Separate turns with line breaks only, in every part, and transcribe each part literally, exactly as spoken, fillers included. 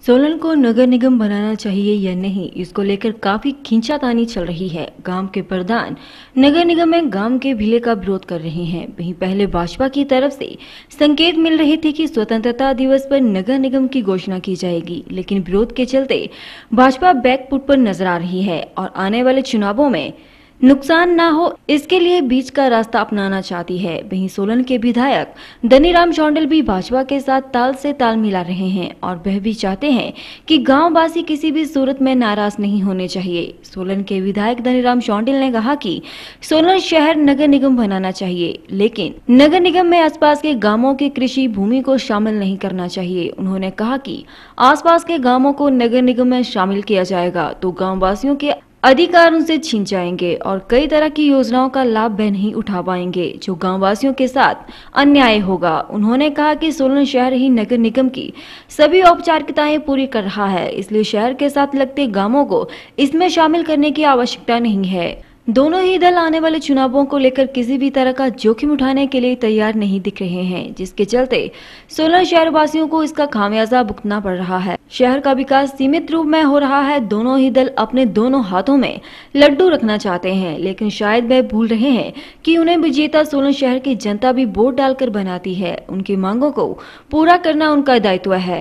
सोलन को नगर निगम बनाना चाहिए या नहीं, इसको लेकर काफी खींचातानी चल रही है। गांव के प्रधान नगर निगम में गांव के विलय का विरोध कर रहे हैं। वहीं पहले भाजपा की तरफ से संकेत मिल रहे थे कि स्वतंत्रता दिवस पर नगर निगम की घोषणा की जाएगी, लेकिन विरोध के चलते भाजपा बैकफुट पर नजर आ रही है और आने वाले चुनावों में नुकसान ना हो इसके लिए बीच का रास्ता अपनाना चाहती है। वहीं सोलन के विधायक धनीराम शौंडल भी भाजपा के साथ ताल से ताल मिला रहे हैं और वह भी चाहते हैं कि गांववासी किसी भी सूरत में नाराज नहीं होने चाहिए। सोलन के विधायक धनीराम शौंडल ने कहा कि सोलन शहर नगर निगम बनाना चाहिए, लेकिन नगर निगम में आसपास के गाँवों की कृषि भूमि को शामिल नहीं करना चाहिए। उन्होंने कहा कि आसपास के गाँवों को नगर निगम में शामिल किया जाएगा तो गाँववासियों के अधिकार उनसे छीन जाएंगे और कई तरह की योजनाओं का लाभ वह नहीं उठा पाएंगे, जो गांववासियों के साथ अन्याय होगा। उन्होंने कहा कि सोलन शहर ही नगर निगम की सभी औपचारिकताएं पूरी कर रहा है, इसलिए शहर के साथ लगते गांवों को इसमें शामिल करने की आवश्यकता नहीं है। दोनों ही दल आने वाले चुनावों को लेकर किसी भी तरह का जोखिम उठाने के लिए तैयार नहीं दिख रहे हैं, जिसके चलते सोलन शहर वासियों को इसका खामियाजा भुगतना पड़ रहा है। शहर का विकास सीमित रूप में हो रहा है। दोनों ही दल अपने दोनों हाथों में लड्डू रखना चाहते हैं, लेकिन शायद वह भूल रहे हैं कि उन्हें विजेता सोलन शहर की जनता भी वोट डालकर बनाती है। उनकी मांगों को पूरा करना उनका दायित्व है।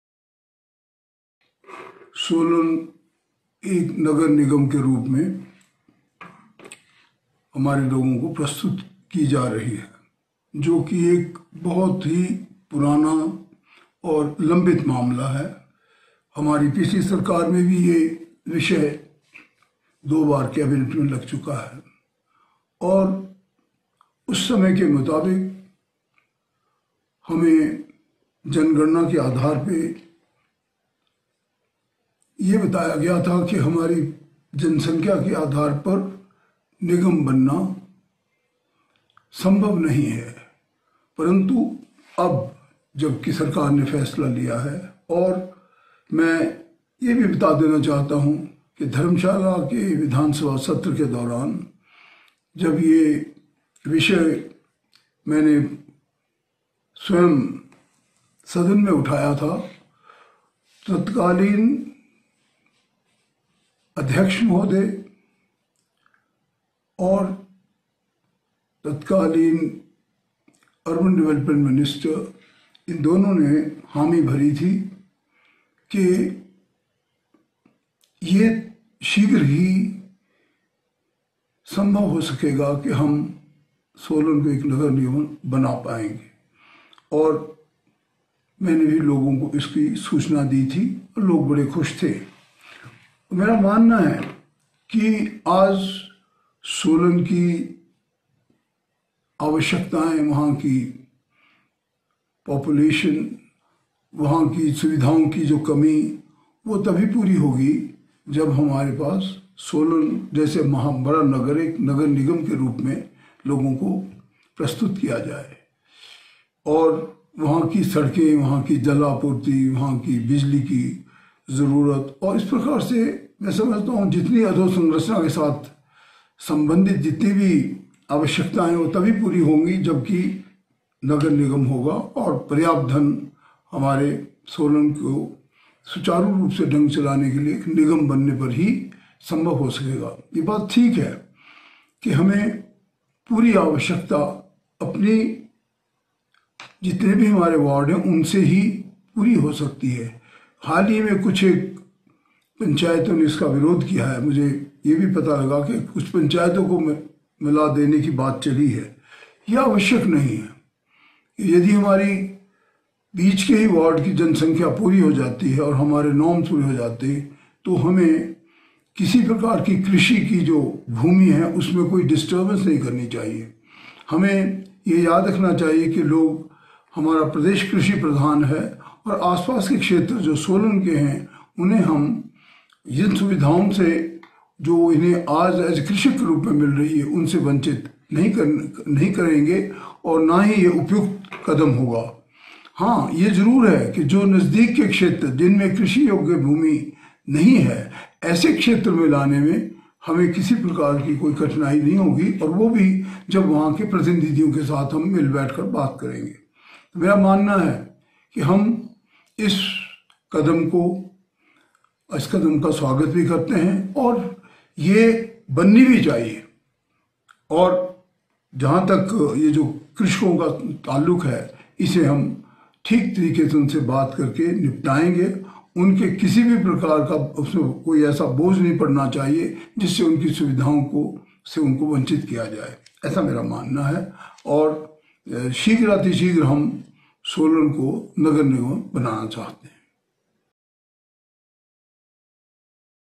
सोलन एक नगर निगम के रूप में हमारे लोगों को प्रस्तुत की जा रही है, जो कि एक बहुत ही पुराना और लंबित मामला है। हमारी पिछली सरकार में भी ये विषय दो बार कैबिनेट में लग चुका है और उस समय के मुताबिक हमें जनगणना के आधार पे ये बताया गया था कि हमारी जनसंख्या के आधार पर निगम बनना संभव नहीं है। परंतु अब जबकि सरकार ने फैसला लिया है, और मैं ये भी बता देना चाहता हूँ कि धर्मशाला के विधानसभा सत्र के दौरान जब ये विषय मैंने स्वयं सदन में उठाया था, तत्कालीन अध्यक्ष महोदय और तत्कालीन अर्बन डेवलपमेंट मिनिस्टर, इन दोनों ने हामी भरी थी कि ये शीघ्र ही संभव हो सकेगा कि हम सोलन को एक नगर निगम बना पाएंगे, और मैंने भी लोगों को इसकी सूचना दी थी और लोग बड़े खुश थे। मेरा मानना है कि आज सोलन की आवश्यकताएं, वहाँ की पॉपुलेशन, वहाँ की सुविधाओं की जो कमी, वो तभी पूरी होगी जब हमारे पास सोलन जैसे महा बड़ा नगर एक नगर निगम के रूप में लोगों को प्रस्तुत किया जाए और वहाँ की सड़कें, वहाँ की जल आपूर्ति, वहाँ की बिजली की ज़रूरत, और इस प्रकार से मैं समझता हूँ जितनी अधोसंरचना के साथ संबंधित जितनी भी आवश्यकताएं वो तभी पूरी होंगी जबकि नगर निगम होगा और पर्याप्त धन हमारे सोलन को सुचारू रूप से ढंग चलाने के लिए एक निगम बनने पर ही संभव हो सकेगा। ये बात ठीक है कि हमें पूरी आवश्यकता अपनी जितने भी हमारे वार्ड हैं उनसे ही पूरी हो सकती है। हाल ही में कुछ एक पंचायतों ने इसका विरोध किया है। मुझे ये भी पता लगा कि कुछ पंचायतों को मिला देने की बात चली है। यह आवश्यक नहीं है। यदि हमारी बीच के ही वार्ड की जनसंख्या पूरी हो जाती है और हमारे नॉर्म्स पूरे हो जाते हैं, तो हमें किसी प्रकार की कृषि की जो भूमि है उसमें कोई डिस्टर्बेंस नहीं करनी चाहिए। हमें ये याद रखना चाहिए कि लोग, हमारा प्रदेश कृषि प्रधान है और आसपास के क्षेत्र जो सोलन के हैं उन्हें हम जिन सुविधाओं से जो इन्हें आज एज कृषक के रूप में मिल रही है उनसे वंचित नहीं कर नहीं करेंगे और ना ही ये उपयुक्त कदम होगा। हाँ, ये जरूर है कि जो नज़दीक के क्षेत्र जिनमें कृषि योग्य भूमि नहीं है, ऐसे क्षेत्र में लाने में हमें किसी प्रकार की कोई कठिनाई नहीं होगी, और वो भी जब वहाँ के प्रतिनिधियों के साथ हम मिल बैठ कर बात करेंगे। तो मेरा मानना है कि हम इस कदम को इस कदम का स्वागत भी करते हैं और ये बननी भी चाहिए। और जहाँ तक ये जो कृषकों का ताल्लुक है, इसे हम ठीक तरीके से उनसे बात करके निपटाएंगे। उनके किसी भी प्रकार का उसमें कोई ऐसा बोझ नहीं पड़ना चाहिए जिससे उनकी सुविधाओं को से उनको वंचित किया जाए, ऐसा मेरा मानना है। और शीघ्र अतिशीघ्र हम सोलन को नगर निगम बनाना चाहते हैं।